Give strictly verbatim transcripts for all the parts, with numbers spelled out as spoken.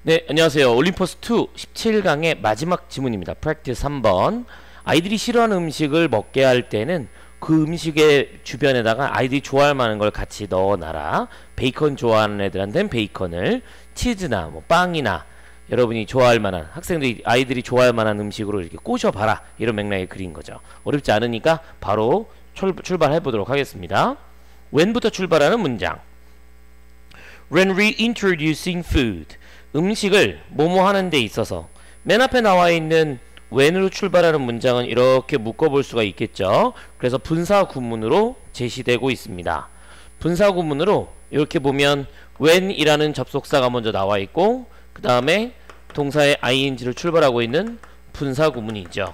네, 안녕하세요. 올림퍼스 투 십칠 강의 마지막 지문입니다. 프랙티스 삼 번. 아이들이 싫어하는 음식을 먹게 할 때는 그 음식의 주변에다가 아이들이 좋아할 만한 걸 같이 넣어놔라. 베이컨 좋아하는 애들한테는 베이컨을, 치즈나 뭐 빵이나 여러분이 좋아할 만한, 학생들이 아이들이 좋아할 만한 음식으로 이렇게 꼬셔봐라. 이런 맥락의 글인 거죠. 어렵지 않으니까 바로 출, 출발해 보도록 하겠습니다. when부터 출발하는 문장. When reintroducing food. 음식을 뭐뭐 하는 데 있어서 맨 앞에 나와 있는 when으로 출발하는 문장은 이렇게 묶어볼 수가 있겠죠. 그래서 분사 구문으로 제시되고 있습니다. 분사 구문으로 이렇게 보면 when이라는 접속사가 먼저 나와 있고 그 다음에 동사의 ing를 출발하고 있는 분사 구문이 있죠.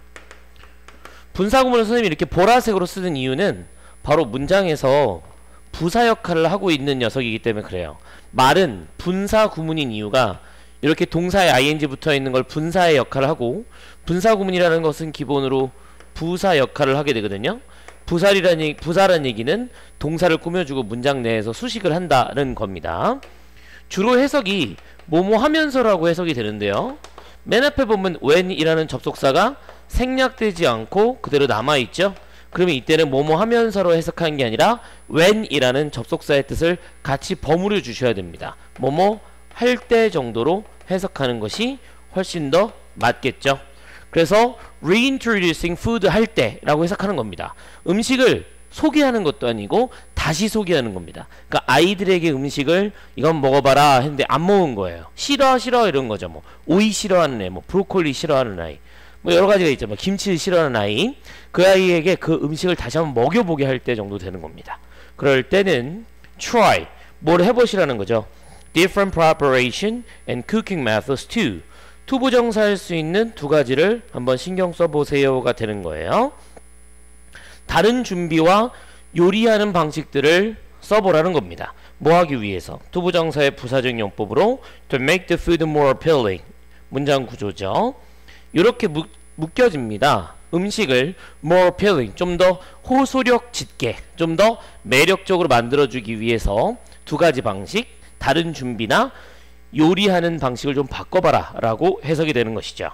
분사 구문을 선생님이 이렇게 보라색으로 쓰는 이유는 바로 문장에서 부사 역할을 하고 있는 녀석이기 때문에 그래요. 말은 분사 구문인 이유가 이렇게 동사의 ing 붙어 있는 걸 분사의 역할을 하고, 분사 구문이라는 것은 기본으로 부사 역할을 하게 되거든요. 부사라는, 부사라는 얘기는 동사를 꾸며주고 문장 내에서 수식을 한다는 겁니다. 주로 해석이 뭐뭐 하면서라고 해석이 되는데요. 맨 앞에 보면 when이라는 접속사가 생략되지 않고 그대로 남아있죠. 그러면 이때는 뭐뭐 하면서로 해석하는 게 아니라 when이라는 접속사의 뜻을 같이 버무려 주셔야 됩니다. 뭐뭐 할 때 정도로 해석하는 것이 훨씬 더 맞겠죠. 그래서 reintroducing food 할 때 라고 해석하는 겁니다. 음식을 소개하는 것도 아니고 다시 소개하는 겁니다. 그러니까 아이들에게 음식을 이건 먹어봐라 했는데 안 먹은 거예요. 싫어 싫어 이런 거죠. 뭐 오이 싫어하는 애, 뭐 브로콜리 싫어하는 아이, 뭐 여러가지가 있죠. 뭐 김치를 싫어하는 아이, 그 아이에게 그 음식을 다시 한번 먹여보게 할 때 정도 되는 겁니다. 그럴 때는 try, 뭘 해보시라는 거죠. different preparation and cooking methods too. 투부정사할 수 있는 두 가지를 한번 신경 써보세요가 되는 거예요. 다른 준비와 요리하는 방식들을 써보라는 겁니다. 뭐 하기 위해서? 투부정사의 부사적 용법으로 to make the food more appealing. 문장 구조죠. 이렇게 묶여집니다. 음식을 more appealing, 좀 더 호소력 짙게, 좀 더 매력적으로 만들어주기 위해서 두 가지 방식, 다른 준비나 요리하는 방식을 좀 바꿔봐라 라고 해석이 되는 것이죠.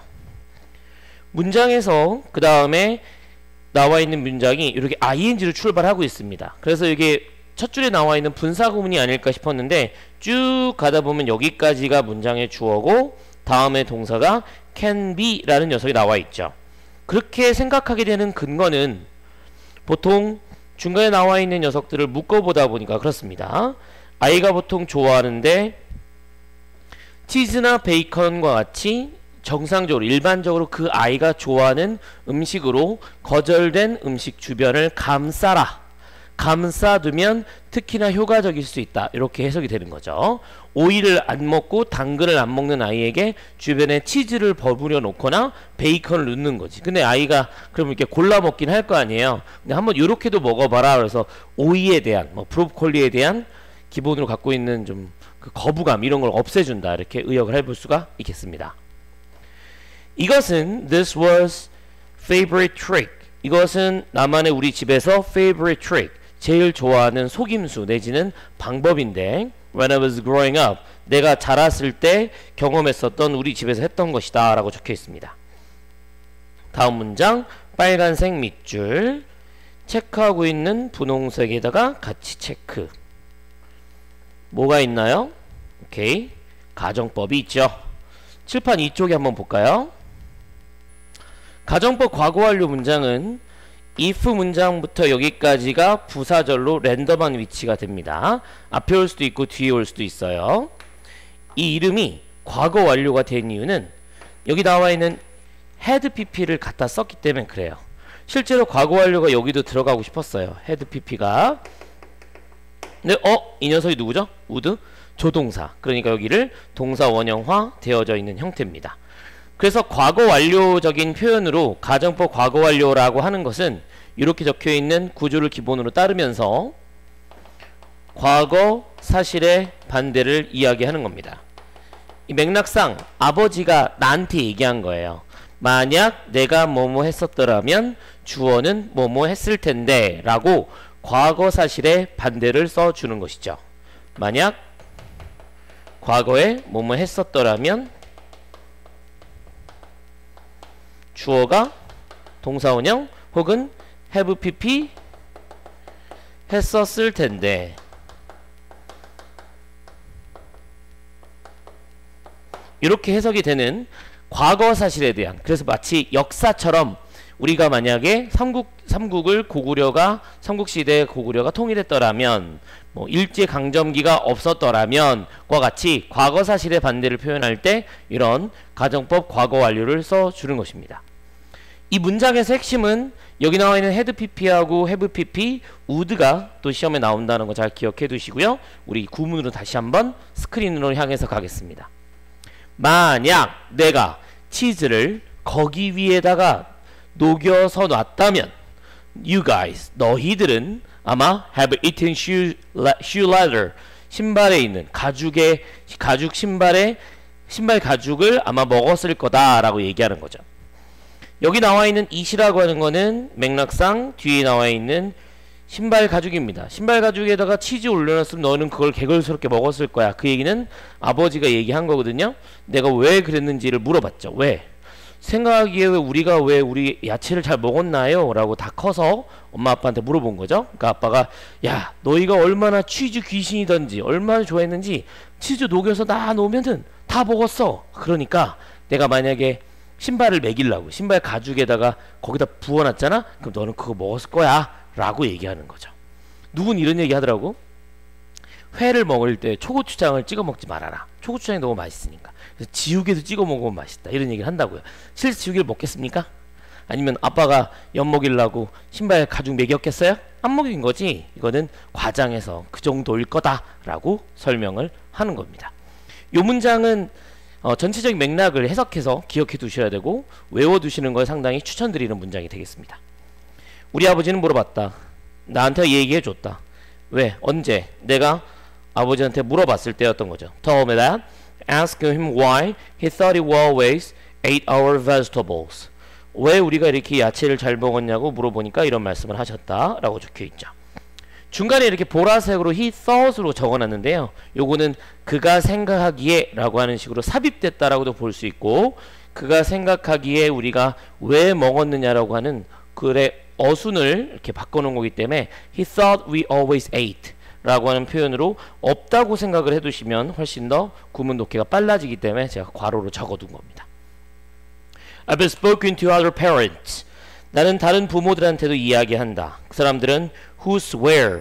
문장에서 그 다음에 나와 있는 문장이 이렇게 ing로 출발하고 있습니다. 그래서 이게 첫 줄에 나와 있는 분사 구문이 아닐까 싶었는데 쭉 가다 보면 여기까지가 문장의 주어고 다음에 동사가 can be 라는 녀석이 나와 있죠. 그렇게 생각하게 되는 근거는 보통 중간에 나와 있는 녀석들을 묶어보다 보니까 그렇습니다. 아이가 보통 좋아하는데 치즈나 베이컨과 같이 정상적으로 일반적으로 그 아이가 좋아하는 음식으로 거절된 음식 주변을 감싸라, 감싸두면 특히나 효과적일 수 있다, 이렇게 해석이 되는 거죠. 오이를 안 먹고 당근을 안 먹는 아이에게 주변에 치즈를 버무려 놓거나 베이컨을 넣는 거지. 근데 아이가 그럼 이렇게 골라 먹긴 할 거 아니에요. 근데 한번 요렇게도 먹어봐라. 그래서 오이에 대한, 뭐 브로콜리에 대한 기본으로 갖고 있는 좀 그 거부감 이런 걸 없애준다, 이렇게 의역을 해볼 수가 있겠습니다. 이것은 this was favorite trick. 이것은 나만의 우리 집에서 favorite trick, 제일 좋아하는 속임수 내지는 방법인데 when I was growing up, 내가 자랐을 때 경험했었던 우리 집에서 했던 것이다 라고 적혀 있습니다. 다음 문장, 빨간색 밑줄 체크하고 있는 분홍색에다가 같이 체크. 뭐가 있나요? 오케이, 가정법이 있죠. 칠판 이쪽에 한번 볼까요? 가정법 과거 완료 문장은 if 문장부터 여기까지가 부사절로 랜덤한 위치가 됩니다. 앞에 올 수도 있고 뒤에 올 수도 있어요. 이 이름이 과거 완료가 된 이유는 여기 나와 있는 had pp를 갖다 썼기 때문에 그래요. 실제로 과거 완료가 여기도 들어가고 싶었어요. had pp가. 근데 어? 이 녀석이 누구죠? would? 조동사. 그러니까 여기를 동사 원형화 되어져 있는 형태입니다. 그래서 과거 완료적인 표현으로 가정법 과거 완료라고 하는 것은 이렇게 적혀있는 구조를 기본으로 따르면서 과거 사실의 반대를 이야기하는 겁니다. 이 맥락상 아버지가 나한테 얘기한 거예요. 만약 내가 뭐뭐 했었더라면 주어는 뭐뭐 했을 텐데 라고 과거 사실의 반대를 써주는 것이죠. 만약 과거에 뭐뭐 했었더라면 주어가 동사원형 혹은 have pp 했었을 텐데 이렇게 해석이 되는 과거 사실에 대한, 그래서 마치 역사처럼 우리가 만약에 삼국, 삼국을 고구려가 삼국시대 고구려가 통일했더라면 뭐 일제강점기가 없었더라면 과 같이 과거 사실의 반대를 표현할 때 이런 가정법 과거 완료를 써주는 것입니다. 이 문장에서 핵심은 여기 나와 있는 had pp하고 have pp, would가 또 시험에 나온다는 거 잘 기억해 두시고요. 우리 구문으로 다시 한번 스크린으로 향해서 가겠습니다. 만약 내가 치즈를 거기 위에다가 녹여서 놨다면 you guys, 너희들은 아마 have eaten shoe, shoe leather, 신발에 있는 가죽의 가죽 신발의 신발 가죽을 아마 먹었을 거다라고 얘기하는 거죠. 여기 나와 있는 it이라고 하는 거는 맥락상 뒤에 나와 있는 신발 가죽입니다. 신발 가죽에다가 치즈 올려놨으면 너는 그걸 개걸스럽게 먹었을 거야. 그 얘기는 아버지가 얘기한 거거든요. 내가 왜 그랬는지를 물어봤죠. 왜? 생각하기에 왜 우리가 왜 우리 야채를 잘 먹었나요? 라고 다 커서 엄마 아빠한테 물어본 거죠. 그러니까 아빠가 야 너희가 얼마나 치즈 귀신이던지 얼마나 좋아했는지 치즈 녹여서 놔 놓으면은 다 먹었어. 그러니까 내가 만약에 신발을 먹이려고 신발 가죽에다가 거기다 부어놨잖아. 그럼 너는 그거 먹었을 거야 라고 얘기하는 거죠. 누군 이런 얘기 하더라고. 회를 먹을 때 초고추장을 찍어 먹지 말아라. 초고추장이 너무 맛있으니까. 그래서 지우개도 찍어 먹으면 맛있다. 이런 얘기를 한다고요. 실제 지우개를 먹겠습니까? 아니면 아빠가 엿 먹이려고 신발 가죽 먹였겠어요? 안 먹인 거지. 이거는 과장해서 그 정도일 거다라고 설명을 하는 겁니다. 이 문장은 어, 전체적인 맥락을 해석해서 기억해 두셔야 되고 외워두시는 걸 상당히 추천드리는 문장이 되겠습니다. 우리 아버지는 물어봤다. 나한테 얘기해 줬다. 왜? 언제? 내가 아버지한테 물어봤을 때였던 거죠. Told me that. Asked him why he thought he always ate our vegetables. 왜 우리가 이렇게 야채를 잘 먹었냐고 물어보니까 이런 말씀을 하셨다 라고 적혀있죠. 중간에 이렇게 보라색으로 he thought으로 적어놨는데요. 요거는 그가 생각하기에 라고 하는 식으로 삽입됐다라고도 볼 수 있고 그가 생각하기에 우리가 왜 먹었느냐라고 하는 글의 어순을 이렇게 바꿔놓은 거기 때문에 he thought we always ate 라고 하는 표현으로 없다고 생각을 해두시면 훨씬 더 구문 독해가 빨라지기 때문에 제가 괄호로 적어둔 겁니다. I've spoken to other parents. 나는 다른 부모들한테도 이야기한다. 그 사람들은 who swear,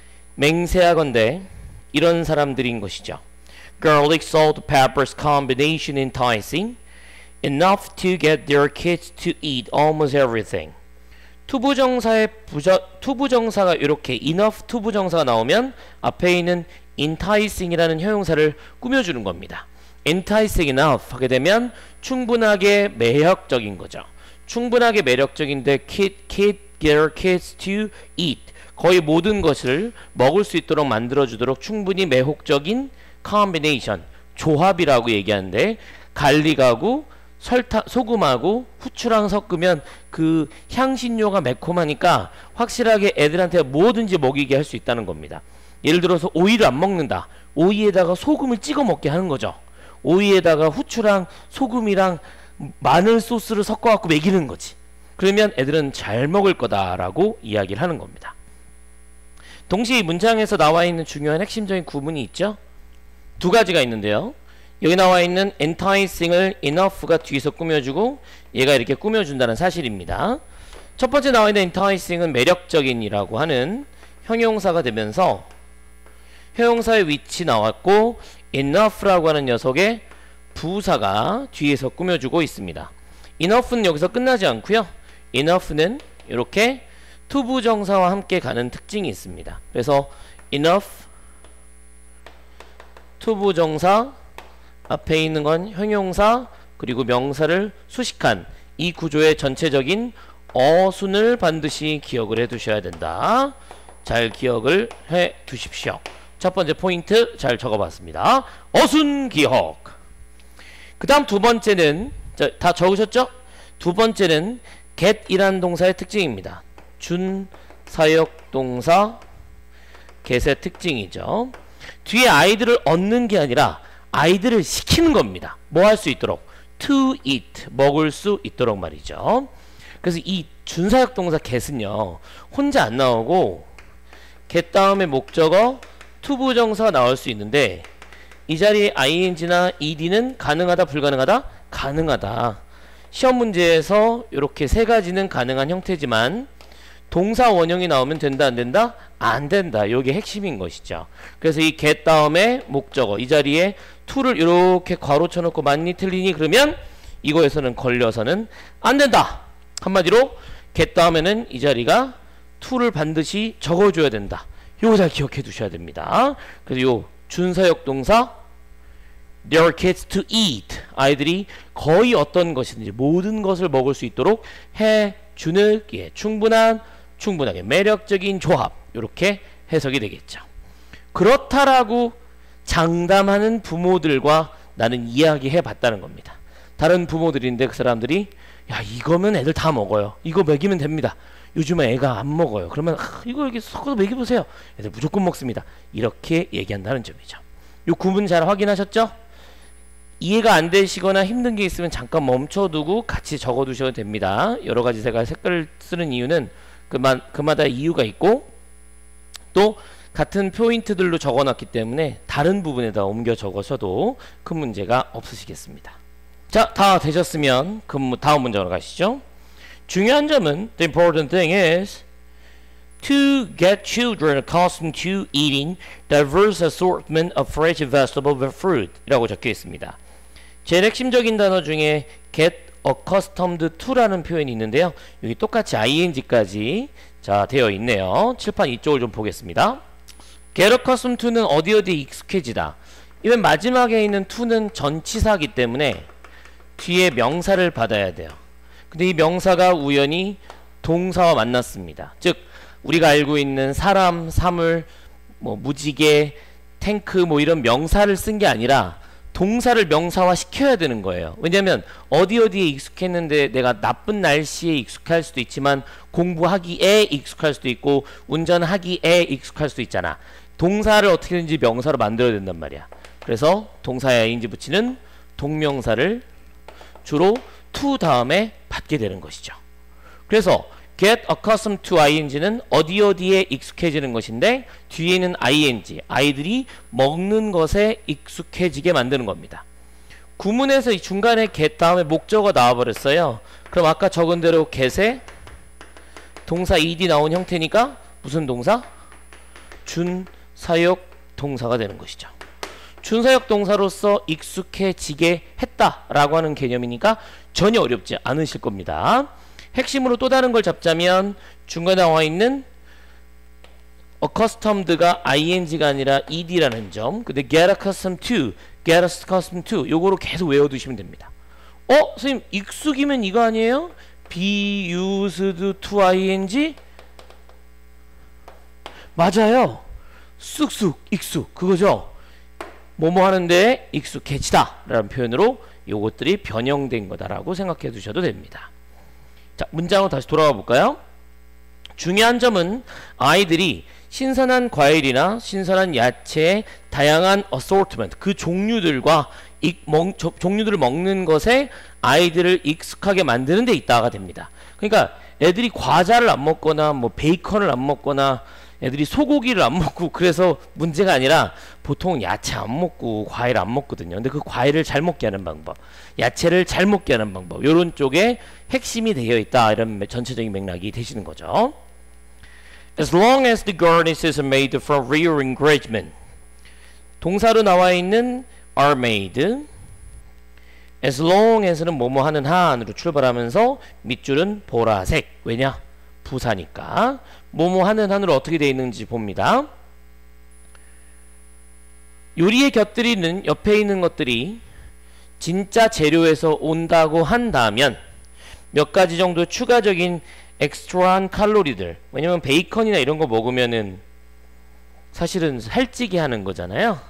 맹세하건대 이런 사람들인 것이죠. Garlic, salt, peppers combination enticing, enough to get their kids to eat almost everything. 투부정사의 부저, 투부정사가 이렇게 enough 투부정사가 나오면 앞에 있는 enticing이라는 형용사를 꾸며주는 겁니다. enticing enough 하게 되면 충분하게 매력적인 거죠. 충분하게 매력적인데 kid, kid, get our kids to eat. 거의 모든 것을 먹을 수 있도록 만들어주도록 충분히 매혹적인 combination, 조합이라고 얘기하는데 갈릭하고 설탕, 소금하고 후추랑 섞으면 그 향신료가 매콤하니까 확실하게 애들한테 뭐든지 먹이게 할 수 있다는 겁니다. 예를 들어서 오이를 안 먹는다. 오이에다가 소금을 찍어 먹게 하는 거죠. 오이에다가 후추랑 소금이랑 마늘 소스를 섞어갖고 먹이는 거지. 그러면 애들은 잘 먹을 거다라고 이야기를 하는 겁니다. 동시에 이 문장에서 나와 있는 중요한 핵심적인 구문이 있죠. 두 가지가 있는데요. 여기 나와 있는 enticing을 enough가 뒤에서 꾸며주고 얘가 이렇게 꾸며준다는 사실입니다. 첫 번째 나와 있는 enticing은 매력적인이라고 하는 형용사가 되면서 형용사의 위치 나왔고 enough라고 하는 녀석의 부사가 뒤에서 꾸며주고 있습니다. enough는 여기서 끝나지 않고요. enough는 이렇게 투부정사와 함께 가는 특징이 있습니다. 그래서 enough 투부정사 앞에 있는 건 형용사 그리고 명사를 수식한 이 구조의 전체적인 어순을 반드시 기억을 해 두셔야 된다. 잘 기억을 해 두십시오. 첫 번째 포인트 잘 적어봤습니다. 어순 기억. 그 다음 두 번째는 자, 다 적으셨죠? 두 번째는 get이란 동사의 특징입니다. 준사역동사 get의 특징이죠. 뒤에 아이들을 얻는 게 아니라 아이들을 시키는 겁니다. 뭐 할 수 있도록? to eat, 먹을 수 있도록 말이죠. 그래서 이 준사역 동사 get은요 혼자 안 나오고 get 다음에 목적어 to 부정사가 나올 수 있는데 이 자리에 ing나 ed는 가능하다 불가능하다? 가능하다. 시험 문제에서 이렇게 세 가지는 가능한 형태지만 동사 원형이 나오면 된다 안 된다? 안 된다. 이게 핵심인 것이죠. 그래서 이 get 다음에 목적어 이 자리에 to를 이렇게 괄호 쳐놓고 맞니 틀리니 그러면 이거에서는 걸려서는 안 된다. 한마디로 get 다음에는 이 자리가 to를 반드시 적어줘야 된다. 요거 잘 기억해 두셔야 됩니다. 그래서 요 준사역 동사 There are kids to eat. 아이들이 거의 어떤 것이든지 모든 것을 먹을 수 있도록 해주는 예, 충분한 충분하게 매력적인 조합 이렇게 해석이 되겠죠. 그렇다라고 장담하는 부모들과 나는 이야기해 봤다는 겁니다. 다른 부모들인데 그 사람들이 야 이거면 애들 다 먹어요. 이거 먹이면 됩니다. 요즘에 애가 안 먹어요. 그러면 아, 이거 여기 섞어서 먹여보세요. 애들 무조건 먹습니다. 이렇게 얘기한다는 점이죠. 요 구분 잘 확인하셨죠? 이해가 안 되시거나 힘든 게 있으면 잠깐 멈춰두고 같이 적어두셔도 됩니다. 여러가지 제가 색깔을 쓰는 이유는 그마, 그마다 이유가 있고 또 같은 포인트들로 적어놨기 때문에 다른 부분에다 옮겨 적어셔도 큰 문제가 없으시겠습니다. 자, 다 되셨으면 그 다음 문장으로 가시죠. 중요한 점은 The important thing is to get children accustomed to eating diverse assortment of fresh vegetable and fruit 이라고 적혀 있습니다. 제일 핵심적인 단어 중에 get accustomed to라는 표현이 있는데요. 여기 똑같이 ing까지 자 되어 있네요. 칠판 이쪽을 좀 보겠습니다. get accustomed to는 어디 어디에 익숙해지다. 이건 마지막에 있는 to는 전치사이기 때문에 뒤에 명사를 받아야 돼요. 근데 이 명사가 우연히 동사와 만났습니다. 즉 우리가 알고 있는 사람, 사물, 뭐 무지개, 탱크 뭐 이런 명사를 쓴 게 아니라 동사를 명사화 시켜야 되는 거예요. 왜냐면 어디 어디에 익숙했는데 내가 나쁜 날씨에 익숙할 수도 있지만 공부하기에 익숙할 수도 있고 운전하기에 익숙할 수도 있잖아. 동사를 어떻게든지 명사로 만들어야 된단 말이야. 그래서 동사에 ing 붙이는 동명사를 주로 to 다음에 받게 되는 것이죠. 그래서 get accustomed to ing는 어디 어디에 익숙해지는 것인데 뒤에는 ing, 아이들이 먹는 것에 익숙해지게 만드는 겁니다. 구문에서 이 중간에 get 다음에 목적어가 나와버렸어요. 그럼 아까 적은 대로 get에 동사 ed 나온 형태니까 무슨 동사? 준사역 동사가 되는 것이죠. 준사역 동사로서 익숙해지게 했다라고 하는 개념이니까 전혀 어렵지 않으실 겁니다. 핵심으로 또 다른 걸 잡자면 중간에 나와 있는 accustomed가 ing가 아니라 ed라는 점. 근데 get accustomed to, get accustomed to 요거로 계속 외워두시면 됩니다. 어? 선생님 익숙이면 이거 아니에요? be used to ing? 맞아요. 쑥쑥 익숙 그거죠. 뭐뭐 하는데 익숙해지다 라는 표현으로 요것들이 변형된 거다라고 생각해 두셔도 됩니다. 자, 문장으로 다시 돌아가 볼까요? 중요한 점은 아이들이 신선한 과일이나 신선한 야채의 다양한 assortment, 그 종류들과 익, 먹, 저, 종류들을 먹는 것에 아이들을 익숙하게 만드는 데 있다가 됩니다. 그러니까 애들이 과자를 안 먹거나 뭐 베이컨을 안 먹거나 애들이 소고기를 안 먹고 그래서 문제가 아니라 보통 야채 안 먹고 과일 안 먹거든요. 근데 그 과일을 잘 먹게 하는 방법, 야채를 잘 먹게 하는 방법, 요런 쪽에 핵심이 되어 있다. 이런 전체적인 맥락이 되시는 거죠. As long as the garnishes are made from real ingredient. 동사로 나와 있는 are made. As long as는 뭐뭐 하는 한으로 출발하면서 밑줄은 보라색. 왜냐? 부사니까. 뭐뭐 하는 한으로 어떻게 되어 있는지 봅니다. 요리에 곁들이는 옆에 있는 것들이 진짜 재료에서 온다고 한다면 몇 가지 정도 추가적인 엑스트라한 칼로리들, 왜냐면 베이컨이나 이런 거 먹으면은 사실은 살찌게 하는 거잖아요.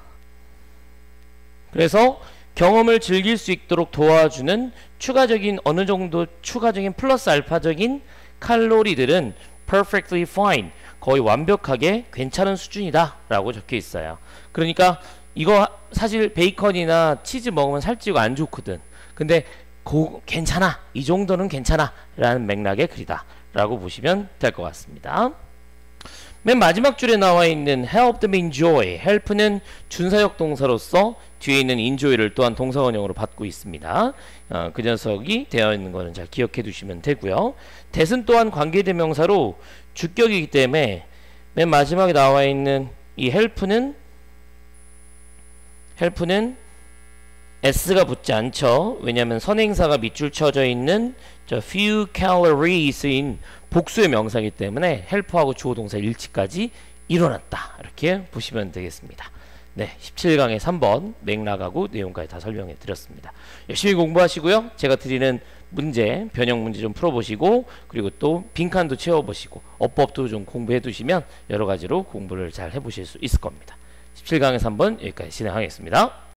그래서 경험을 즐길 수 있도록 도와주는 추가적인 어느 정도 추가적인 플러스 알파적인 칼로리들은 perfectly fine, 거의 완벽하게 괜찮은 수준이다 라고 적혀 있어요. 그러니까 이거 사실 베이컨이나 치즈 먹으면 살찌고 안 좋거든. 근데 고, 괜찮아. 이 정도는 괜찮아. 라는 맥락의 글이다. 라고 보시면 될 것 같습니다. 맨 마지막 줄에 나와 있는 help them enjoy. help는 준사역 동사로서 뒤에 있는 enjoy를 또한 동사원형으로 받고 있습니다. 어, 그 녀석이 되어 있는 거는 잘 기억해 두시면 되고요. that은 또한 관계대명사로 주격이기 때문에 맨 마지막에 나와 있는 이 help는 help는 s가 붙지 않죠. 왜냐하면 선행사가 밑줄 쳐져 있는 저 few calories인 복수의 명사이기 때문에 help하고 주어 동사 일치까지 일어났다. 이렇게 보시면 되겠습니다. 네, 십칠 강의 삼 번 맥락하고 내용까지 다 설명해 드렸습니다. 열심히 공부하시고요. 제가 드리는 문제, 변형 문제 좀 풀어보시고 그리고 또 빈칸도 채워보시고 어법도 좀 공부해 두시면 여러 가지로 공부를 잘 해보실 수 있을 겁니다. 십칠 강의 삼 번 여기까지 진행하겠습니다.